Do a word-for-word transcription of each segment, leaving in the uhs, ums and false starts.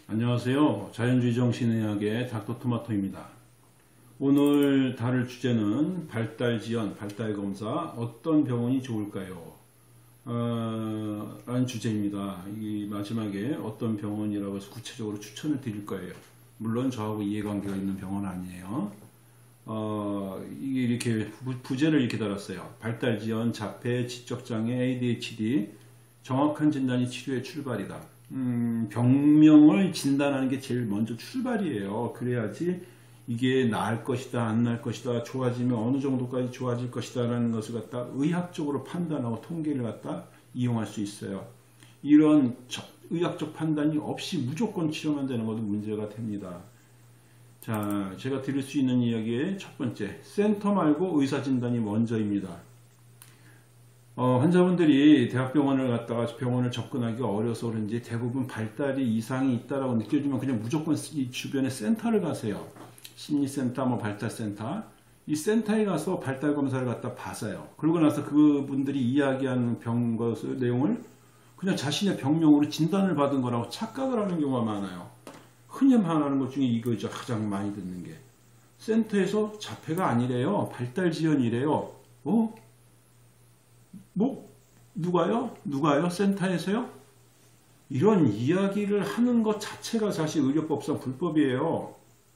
안녕하세요. 자연주의 정신의학의 닥터토마토입니다. 오늘 다룰 주제는 발달지연, 발달검사 어떤 병원이 좋을까요? 어, 라는 주제입니다. 이 마지막에 어떤 병원이라고 해서 구체적으로 추천을 드릴 거예요. 물론 저하고 이해관계가 있는 병원은 아니에요. 어, 이게 이렇게 부제를 이렇게 달았어요. 발달지연, 자폐, 지적장애, 에이디에이치디 정확한 진단이 치료의 출발이다. 음, 병명을 진단하는 게 제일 먼저 출발이에요. 그래야지 이게 나을 것이다, 안 나을 것이다, 좋아지면 어느 정도까지 좋아질 것이다 라는 것을 갖다 의학적으로 판단하고 통계를 갖다 이용할 수 있어요. 이런 의학적 판단이 없이 무조건 치료만 되는 것도 문제가 됩니다. 자, 제가 드릴 수 있는 이야기의 첫 번째, 센터 말고 의사진단이 먼저입니다. 어, 환자분들이 대학병원을 갔다가 병원을 접근하기 어려서 그런지 대부분 발달이 이상이 있다라고 느껴지면 그냥 무조건 이 주변에 센터를 가세요. 심리센터, 뭐 발달센터. 이 센터에 가서 발달 검사를 갖다 봐서요. 그러고 나서 그분들이 이야기하는 병 것을 내용을 그냥 자신의 병명으로 진단을 받은 거라고 착각을 하는 경우가 많아요. 흔히 말하는 것 중에 이거죠. 가장 많이 듣는 게. 센터에서 자폐가 아니래요. 발달지연이래요. 어? 뭐? 누가요? 누가요? 센터에서요? 이런 이야기를 하는 것 자체가 사실 의료법상 불법이에요.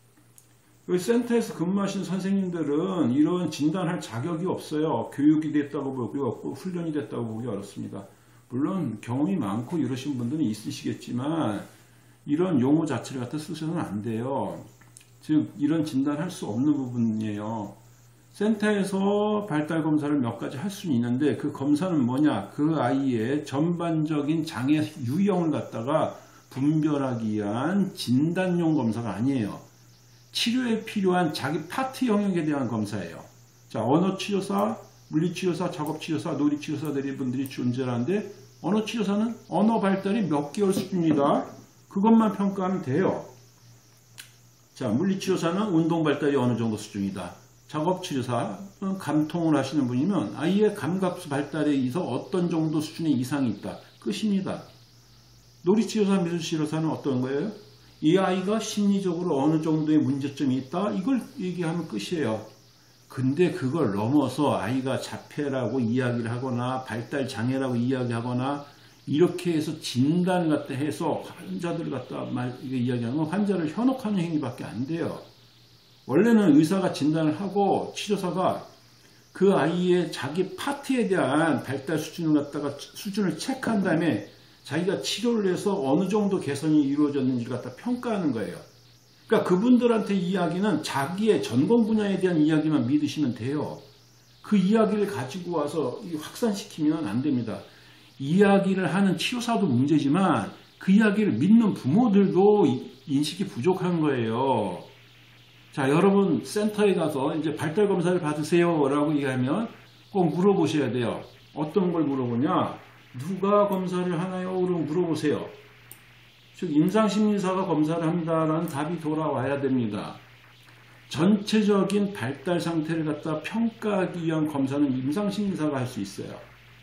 센터에서 근무하신 선생님들은 이런 진단할 자격이 없어요. 교육이 됐다고 보기 없고 훈련이 됐다고 보기 어렵습니다. 물론 경험이 많고 이러신 분들은 있으시겠지만 이런 용어 자체를 갖다 쓰셔서는 안 돼요. 즉 이런 진단할 수 없는 부분이에요. 센터에서 발달 검사를 몇 가지 할 수는 있는데 그 검사는 뭐냐? 그 아이의 전반적인 장애 유형을 갖다가 분별하기 위한 진단용 검사가 아니에요. 치료에 필요한 자기 파트 영역에 대한 검사예요. 자, 언어치료사, 물리치료사, 작업치료사, 놀이치료사들이 분들이 존재하는데 언어치료사는 언어 발달이 몇 개월 수준이다. 그것만 평가하면 돼요. 자, 물리치료사는 운동 발달이 어느 정도 수준이다. 작업치료사, 감통을 하시는 분이면 아이의 감각 발달에 있어 어떤 정도 수준의 이상이 있다. 끝입니다. 놀이치료사, 미술치료사는 어떤 거예요? 이 아이가 심리적으로 어느 정도의 문제점이 있다. 이걸 얘기하면 끝이에요. 근데 그걸 넘어서 아이가 자폐라고 이야기를 하거나 발달장애라고 이야기하거나 이렇게 해서 진단을 갖다 해서 환자들을 갖다 말, 이게 이야기하는 건 환자를 현혹하는 행위밖에 안 돼요. 원래는 의사가 진단을 하고 치료사가 그 아이의 자기 파트에 대한 발달 수준을 갖다가 수준을 체크한 다음에 자기가 치료를 해서 어느 정도 개선이 이루어졌는지를 갖다 평가하는 거예요. 그러니까 그분들한테 이야기는 자기의 전공 분야에 대한 이야기만 믿으시면 돼요. 그 이야기를 가지고 와서 확산시키면 안 됩니다. 이야기를 하는 치료사도 문제지만 그 이야기를 믿는 부모들도 인식이 부족한 거예요. 자, 여러분 센터에 가서 이제 발달 검사를 받으세요 라고 얘기하면 꼭 물어보셔야 돼요. 어떤 걸 물어보냐? 누가 검사를 하나요? 그럼 물어보세요. 즉 임상심리사가 검사를 한다라는 답이 돌아와야 됩니다. 전체적인 발달 상태를 갖다 평가하기 위한 검사는 임상심리사가 할 수 있어요.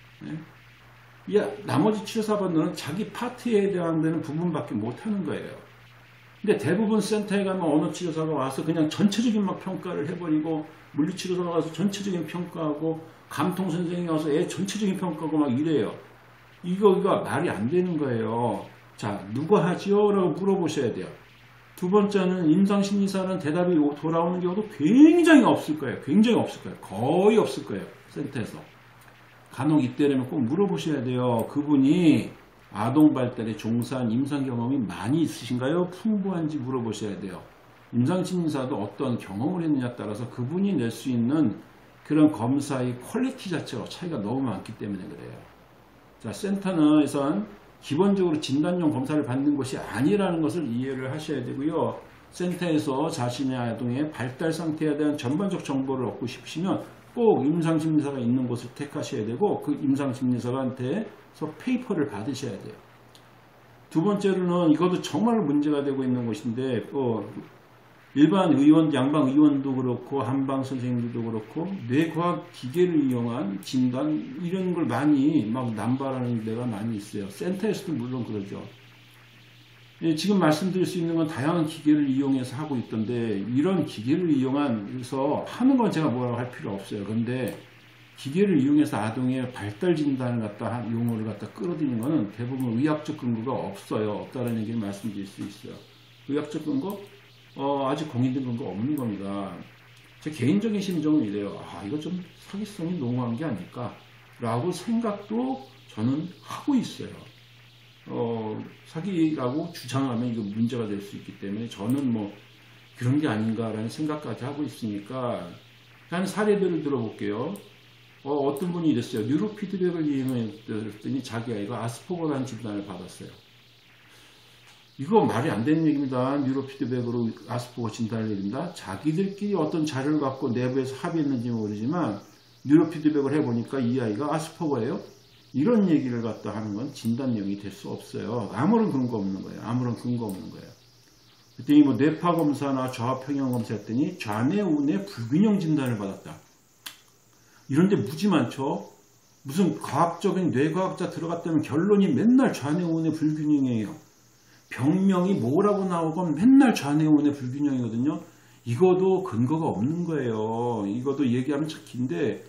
네? 야, 나머지 치료사분들은 자기 파트에 대한 데는 부분밖에 못하는 거예요. 근데 대부분 센터에 가면 언어치료사가 와서 그냥 전체적인 막 평가를 해버리고 물리치료사가 와서 전체적인 평가하고 감통선생님이 와서 애 전체적인 평가하고 막 이래요. 이거가 말이 안 되는 거예요. 자, 누가 하지요? 라고 물어보셔야 돼요. 두 번째는 임상심리사는 대답이 돌아오는 경우도 굉장히 없을 거예요. 굉장히 없을 거예요. 거의 없을 거예요. 센터에서. 간혹 이때라면 꼭 물어보셔야 돼요. 그분이 아동 발달에 종사한 임상 경험이 많이 있으신가요? 풍부한지 물어보셔야 돼요. 임상심리사도 어떤 경험을 했느냐에 따라서 그분이 낼 수 있는 그런 검사의 퀄리티 자체가 차이가 너무 많기 때문에 그래요. 자, 센터는 우선 기본적으로 진단용 검사를 받는 것이 아니라는 것을 이해를 하셔야 되고요. 센터에서 자신의 아동의 발달 상태에 대한 전반적 정보를 얻고 싶으시면 꼭 임상심리사가 있는 곳을 택하셔야 되고 그 임상심리사한테서 페이퍼를 받으셔야 돼요. 두 번째로는 이것도 정말 문제가 되고 있는 것인데 어, 일반 의원, 양방 의원도 그렇고 한방 선생님들도 그렇고 뇌과학 기계를 이용한 진단 이런 걸 많이 막 남발하는 데가 많이 있어요. 센터에서도 물론 그러죠. 예, 지금 말씀드릴 수 있는 건 다양한 기계를 이용해서 하고 있던데 이런 기계를 이용해서 하는 건 제가 뭐라고 할 필요 없어요. 그런데 기계를 이용해서 아동의 발달 진단을 갖다 용어를 갖다 끌어들이는 거는 대부분 의학적 근거가 없어요. 없다는 얘기를 말씀드릴 수 있어요. 의학적 근거? 어, 아직 공인된 근거 없는 겁니다. 제 개인적인 심정은 이래요. 아, 이거 좀 사기성이 농후한 게 아닐까 라고 생각도 저는 하고 있어요. 어, 사기라고 주장하면 이거 문제가 될 수 있기 때문에 저는 뭐 그런 게 아닌가라는 생각까지 하고 있으니까 한 사례들을 들어볼게요. 어, 어떤 분이 이랬어요. 뉴로피드백을 이용했더니 자기 아이가 아스퍼거라는 진단을 받았어요. 이거 말이 안 되는 얘기입니다. 뉴로피드백으로 아스퍼거 진단을 내린다. 자기들끼리 어떤 자료를 갖고 내부에서 합의했는지 모르지만 뉴로피드백을 해보니까 이 아이가 아스퍼거예요. 이런 얘기를 갖다 하는 건 진단 내용이 될 수 없어요. 아무런 근거 없는 거예요. 아무런 근거 없는 거예요. 그랬더니 뭐 뇌파 검사나 좌 평형 검사 했더니 좌뇌 우뇌 불균형 진단을 받았다. 이런데 무지 많죠. 무슨 과학적인 뇌과학자 들어갔다면 결론이 맨날 좌뇌 우뇌 불균형이에요. 병명이 뭐라고 나오건 맨날 좌뇌 우뇌 불균형이거든요. 이거도 근거가 없는 거예요. 이것도 얘기하면 참 긴데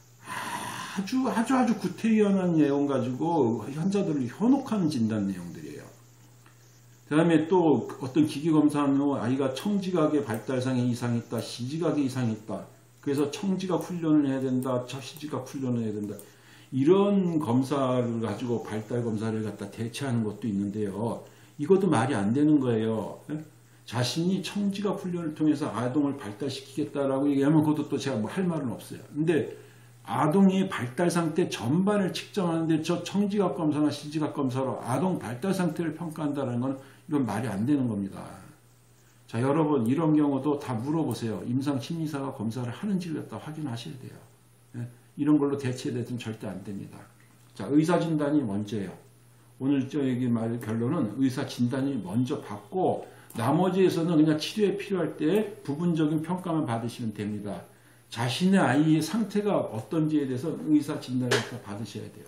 아주 아주 아주 구태의연한 내용 가지고 환자들을 현혹하는 진단 내용들이에요. 그 다음에 또 어떤 기기 검사하는 아이가 청지각의 발달상에 이상이 있다, 시지각에 이상이 있다. 그래서 청지각 훈련을 해야 된다, 시지각 훈련을 해야 된다. 이런 검사를 가지고 발달 검사를 갖다 대체하는 것도 있는데요. 이것도 말이 안 되는 거예요. 자신이 청지각 훈련을 통해서 아동을 발달시키겠다라고 얘기하면 그것도 또 제가 뭐 할 말은 없어요. 근데 아동의 발달 상태 전반을 측정하는데 저 청지각 검사나 시지각 검사로 아동 발달 상태를 평가한다는 건 이건 말이 안 되는 겁니다. 자, 여러분 이런 경우도 다 물어보세요. 임상 심리사가 검사를 하는지를 갖다 확인하셔야 돼요. 예? 이런 걸로 대체돼서는 절대 안 됩니다. 자, 의사 진단이 먼저예요. 오늘 저 얘기 말 결론은 의사 진단이 먼저 받고 나머지에서는 그냥 치료에 필요할 때 부분적인 평가만 받으시면 됩니다. 자신의 아이의 상태가 어떤지에 대해서 의사 진단을 받으셔야 돼요.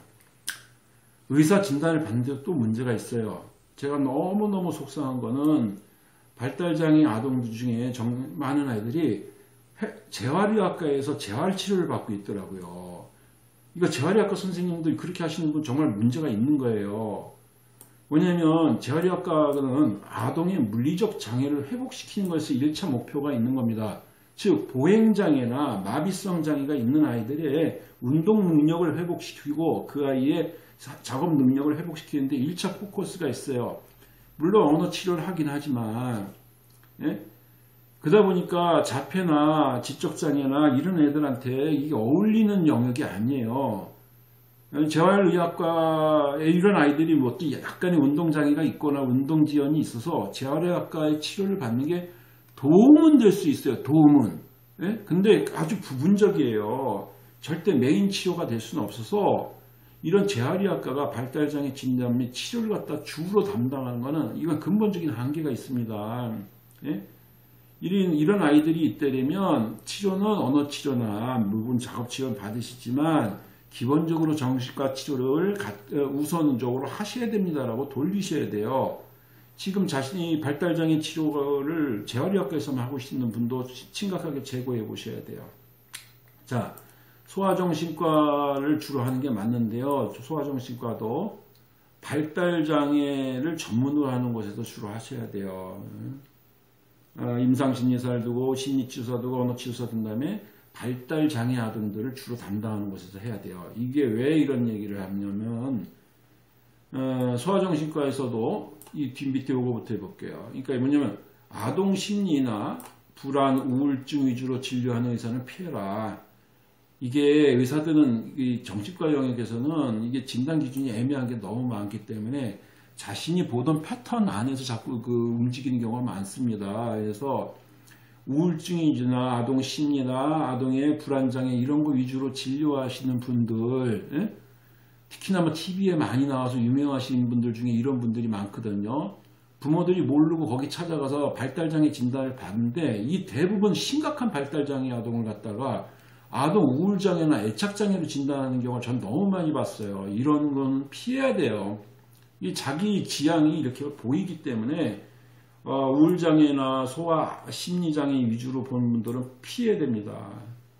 의사 진단을 받는데 또 문제가 있어요. 제가 너무너무 속상한 거는 발달장애 아동들 중에 정, 많은 아이들이 재활의학과에서 재활치료를 받고 있더라고요. 이거 재활의학과 선생님들 그렇게 하시는 분 정말 문제가 있는 거예요. 왜냐하면 재활의학과는 아동의 물리적 장애를 회복시키는 것에서 일 차 목표가 있는 겁니다. 즉 보행장애나 마비성 장애가 있는 아이들의 운동 능력을 회복시키고 그 아이의 작업 능력을 회복시키는데 일 차 포커스가 있어요. 물론 언어 치료를 하긴 하지만 예? 그러다 보니까 자폐나 지적장애나 이런 애들한테 이게 어울리는 영역이 아니에요. 재활의학과에 이런 아이들이 뭐 또 약간의 운동장애가 있거나 운동지연이 있어서 재활의학과의 치료를 받는 게 도움은 될 수 있어요. 도움은. 예? 근데 아주 부분적이에요. 절대 메인 치료가 될 수는 없어서 이런 재활의학과가 발달장애 진단 및 치료를 갖다 주로 담당하는 것은 이건 근본적인 한계가 있습니다. 예? 이런, 이런 아이들이 있다면 치료는 언어치료나 부분 작업치료는 받으시지만 기본적으로 정신과 치료를 우선적으로 하셔야 됩니다라고 돌리셔야 돼요. 지금 자신이 발달장애 치료를 재활의학과에서만 하고 있는 분도 심각하게 재고해 보셔야 돼요. 자, 소아정신과를 주로 하는 게 맞는데요. 소아정신과도 발달장애를 전문으로 하는 곳에서 주로 하셔야 돼요. 임상심리사를 두고 심리치료사 두고 언어치료사 둔 다음에 발달장애 아동들을 주로 담당하는 곳에서 해야 돼요. 이게 왜 이런 얘기를 하냐면 어, 소아정신과에서도 이 뒤 밑에 요거부터 해볼게요. 그러니까 뭐냐면 아동 심리나 불안, 우울증 위주로 진료하는 의사는 피해라. 이게 의사들은 이 정신과 영역에서는 이게 진단 기준이 애매한 게 너무 많기 때문에 자신이 보던 패턴 안에서 자꾸 그 움직이는 경우가 많습니다. 그래서 우울증이나 아동 심리나 아동의 불안장애 이런 거 위주로 진료하시는 분들, 예? 특히나 뭐 티비에 많이 나와서 유명하신 분들 중에 이런 분들이 많거든요. 부모들이 모르고 거기 찾아가서 발달장애 진단을 받는데 이 대부분 심각한 발달장애 아동을 갖다가 아동 우울장애나 애착장애로 진단하는 경우를 전 너무 많이 봤어요. 이런 건 피해야 돼요. 이 자기 지향이 이렇게 보이기 때문에 어, 우울장애나 소아 심리장애 위주로 보는 분들은 피해야 됩니다.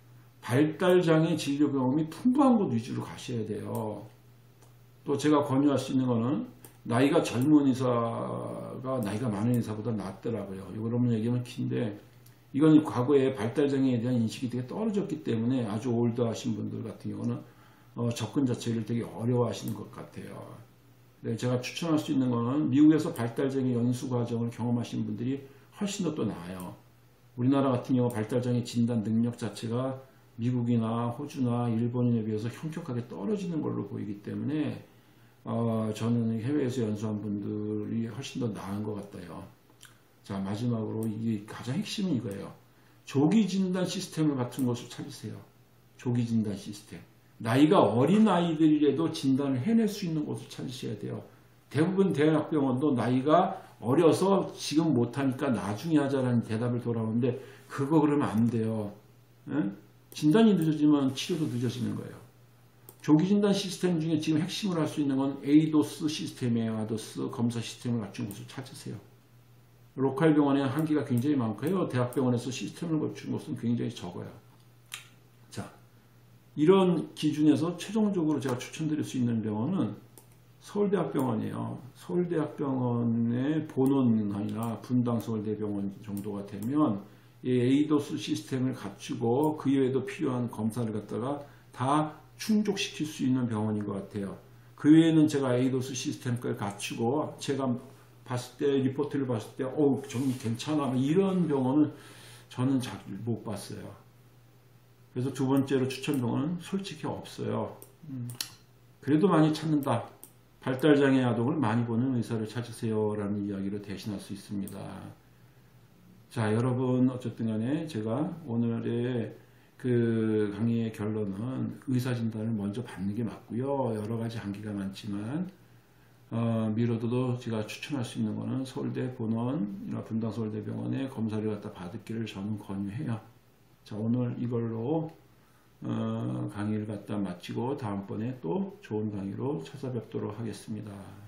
발달장애 진료 경험이 풍부한 곳 위주로 가셔야 돼요. 또 제가 권유할 수 있는 거는 나이가 젊은 의사가 나이가 많은 의사보다 낫더라고요. 여러분 얘기하면 긴데 이건 과거에 발달장애에 대한 인식이 되게 떨어졌기 때문에 아주 올드하신 분들 같은 경우는 어, 접근 자체를 되게 어려워하시는 것 같아요. 네, 제가 추천할 수 있는 거는 미국에서 발달장애 연수 과정을 경험하신 분들이 훨씬 더 또 나아요. 우리나라 같은 경우 발달장애 진단 능력 자체가 미국이나 호주나 일본에 비해서 현격하게 떨어지는 걸로 보이기 때문에 어, 저는 해외에서 연수한 분들이 훨씬 더 나은 것 같아요. 자, 마지막으로 이게 가장 핵심은 이거예요. 조기 진단 시스템을 같은 것을 찾으세요. 조기 진단 시스템. 나이가 어린 아이들이라도 진단을 해낼 수 있는 곳을 찾으셔야 돼요. 대부분 대학병원도 나이가 어려서 지금 못하니까 나중에 하자라는 대답을 돌아오는데 그거 그러면 안 돼요. 에? 진단이 늦어지면 치료도 늦어지는 거예요. 조기 진단 시스템 중에 지금 핵심을 할 수 있는 건 에이도스 시스템이에요. 아도스 검사 시스템을 갖춘 곳을 찾으세요. 로컬 병원에 한계가 굉장히 많고요. 대학병원에서 시스템을 갖춘 곳은 굉장히 적어요. 자, 이런 기준에서 최종적으로 제가 추천드릴 수 있는 병원은 서울대학병원이에요. 서울대학병원의 본원이나 분당서울대병원 정도가 되면 이 에이도스 시스템을 갖추고 그 이외에도 필요한 검사를 갖다가 다 충족시킬 수 있는 병원인 것 같아요. 그 외에는 제가 에이도스 시스템까지 갖추고 제가 봤을 때 리포트를 봤을 때 어, 좀 괜찮아 이런 병원은 저는 잘 못 봤어요. 그래서 두 번째로 추천 병원은 솔직히 없어요. 음, 그래도 많이 찾는다. 발달장애 아동을 많이 보는 의사를 찾으세요 라는 이야기를 대신할 수 있습니다. 자, 여러분 어쨌든 간에 제가 오늘의 그 강의의 결론은 의사진단을 먼저 받는 게 맞고요. 여러 가지 한계가 많지만 어, 미뤄도 제가 추천할 수 있는 거는 서울대 본원이나 분당서울대병원의 검사를 갖다 받기를 저는 권유해요. 자, 오늘 이걸로 어, 강의를 갖다 마치고 다음번에 또 좋은 강의로 찾아뵙도록 하겠습니다.